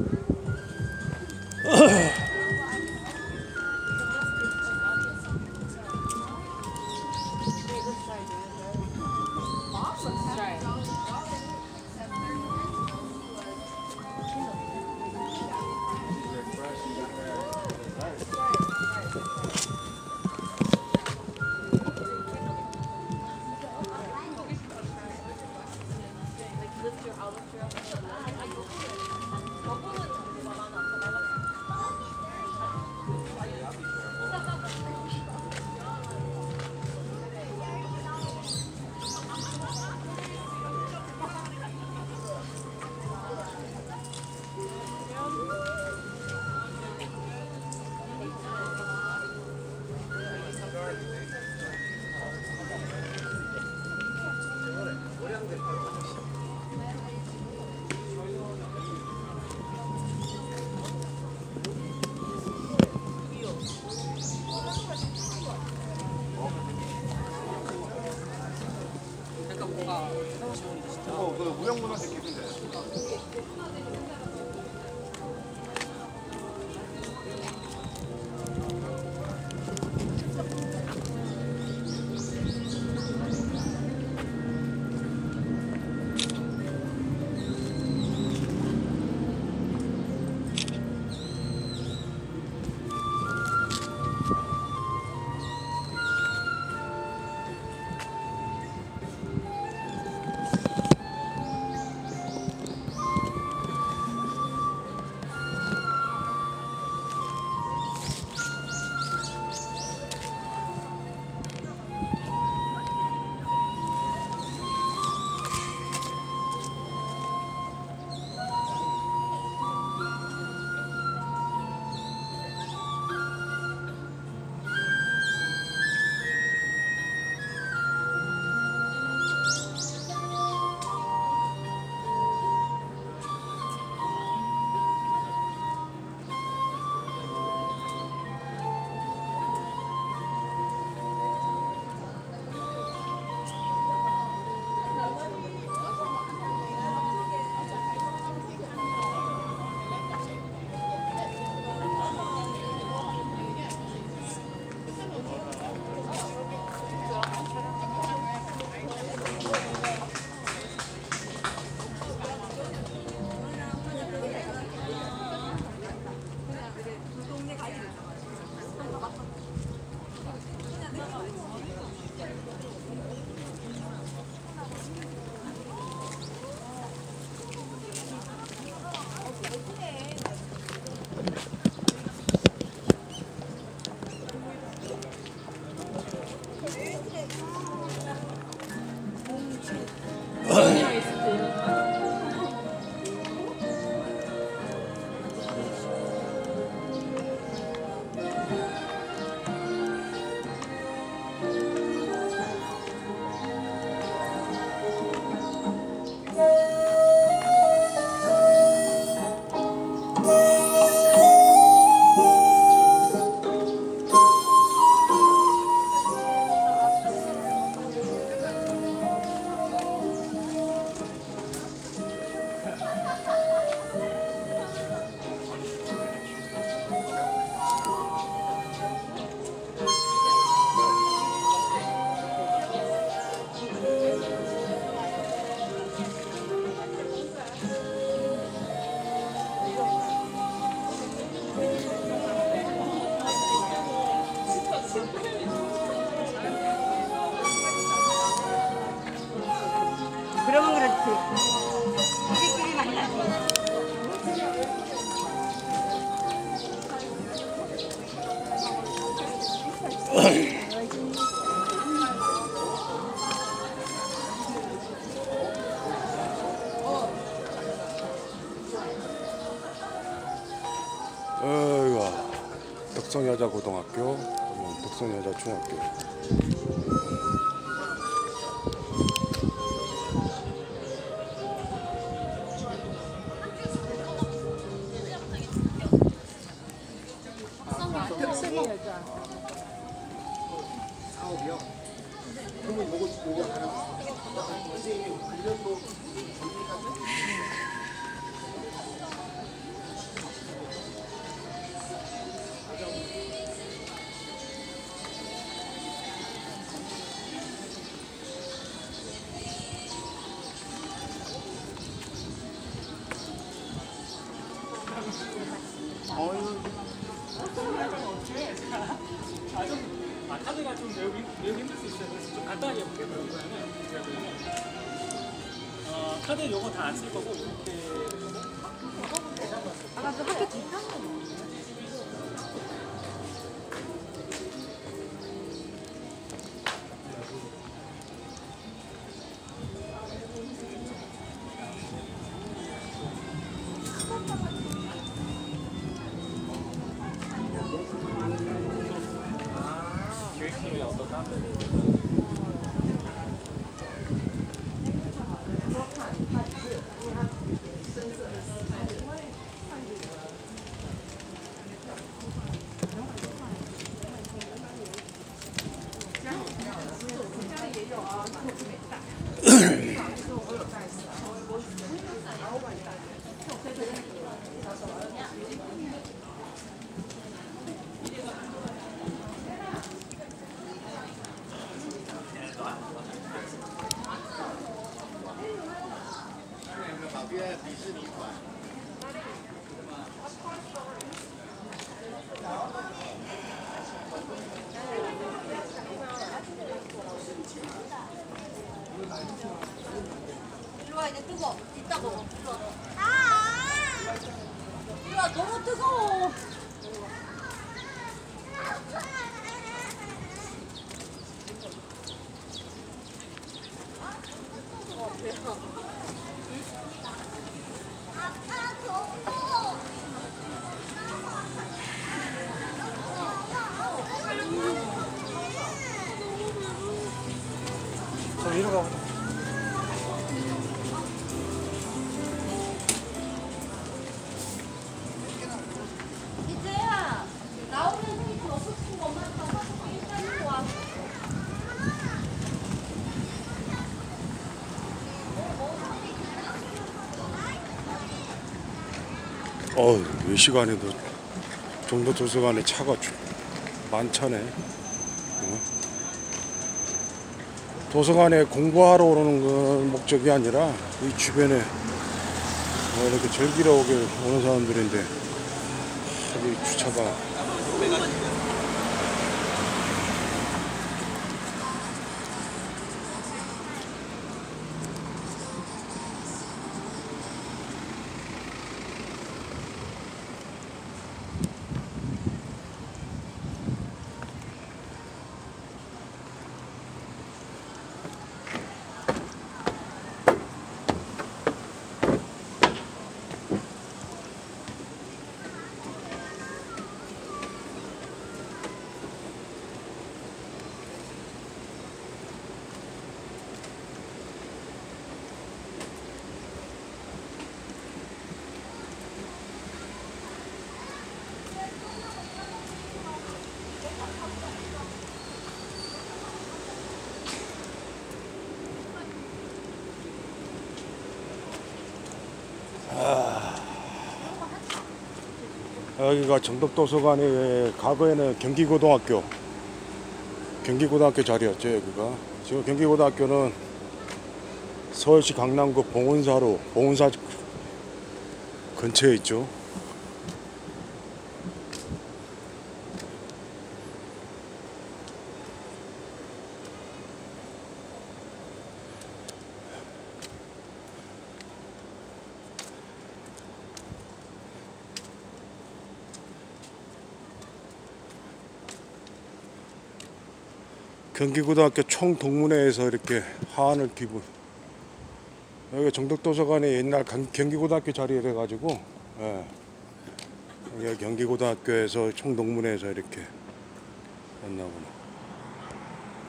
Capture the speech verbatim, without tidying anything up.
어, 그 무형문화 새끼인데. 그러면 그렇지. 우리끼리 만나지. 어이구, 덕성여자고등학교, 덕성여자중학교. 사업이요? 그러면 요거 요거 하나 선생님이 관련도 아, 좀, 아, 카드가 좀 외우기, 외우기 힘들 수 있어요. 그래서 좀 간단하게 해볼게요. 그러면은, 제가 그러면, 어, 카드 요거 다 안 쓸 거고, 이렇게. 아까 그 학교 뒷판 거 계획팀이 어떤가? 일로 와 이제 뜨거. 이따 먹어. 일로 와. 아! 일로 와 너무 뜨거워. 어, 배가. 아빠 덥고. 저 위로 가보자. 이제야 나오면 형이 더 먹고 거 엄마가 사서 일단 입고 와. 어우, 이 시간에도 정도 도서관에 차가 주- 많잖아. 어? 도서관에 공부하러 오는 건 목적이 아니라 이 주변에 뭐 이렇게 즐기러 오게 오는 사람들인데 이 주차가 여기가 정덕도서관이 과거에는 경기고등학교 경기고등학교 자리였죠. 여기가 지금 경기고등학교는 서울시 강남구 봉은사로 봉은사 근처에 있죠. 경기고등학교 총동문회에서 이렇게 하안을 기부. 여기 정덕도서관이 옛날 경기고등학교 자리에 돼가지고, 예. 여기 경기고등학교에서 총동문회에서 이렇게 했나 보네.